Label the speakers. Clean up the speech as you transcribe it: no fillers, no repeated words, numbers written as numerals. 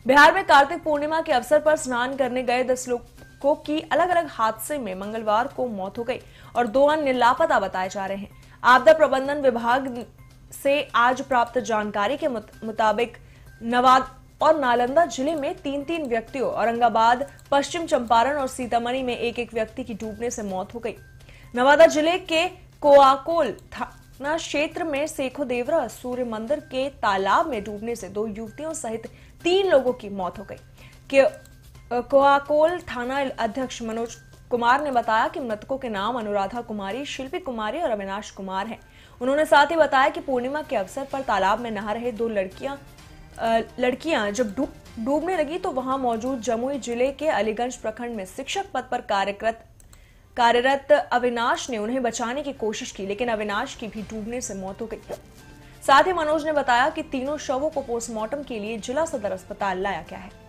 Speaker 1: बिहार में कार्तिक पूर्णिमा के अवसर पर स्नान करने गए 10 लोगों की अलग अलग हादसे में मंगलवार को मौत हो गई और 2 अन्य लापता बताए जा रहे हैं। आपदा प्रबंधन विभाग से आज प्राप्त जानकारी के मुताबिक नवादा और नालंदा जिले में 3-3 व्यक्तियों, औरंगाबाद, पश्चिम चंपारण और सीतामढ़ी में एक व्यक्ति की डूबने से मौत हो गई। नवादा जिले के कोआकोल थाना क्षेत्र में सेखो देवरा सूर्य मंदिर के तालाब में डूबने से 2 युवतियों सहित 3 लोगों की मौत हो गई। कोआकोल थाना अध्यक्ष मनोज कुमार ने बताया कि मृतकों के नाम अनुराधा कुमारी, शिल्पी कुमारी और अविनाश कुमार हैं। उन्होंने साथ ही बताया कि पूर्णिमा के अवसर पर तालाब में नहा रहे 2 लड़कियां जब डूबने लगी तो वहां मौजूद जमुई जिले के अलीगंज प्रखंड में शिक्षक पद पर कार्यरत अविनाश ने उन्हें बचाने की कोशिश की, लेकिन अविनाश की भी डूबने से मौत हो गई। साथ ही मनोज ने बताया कि तीनों शवों को पोस्टमार्टम के लिए जिला सदर अस्पताल लाया गया है।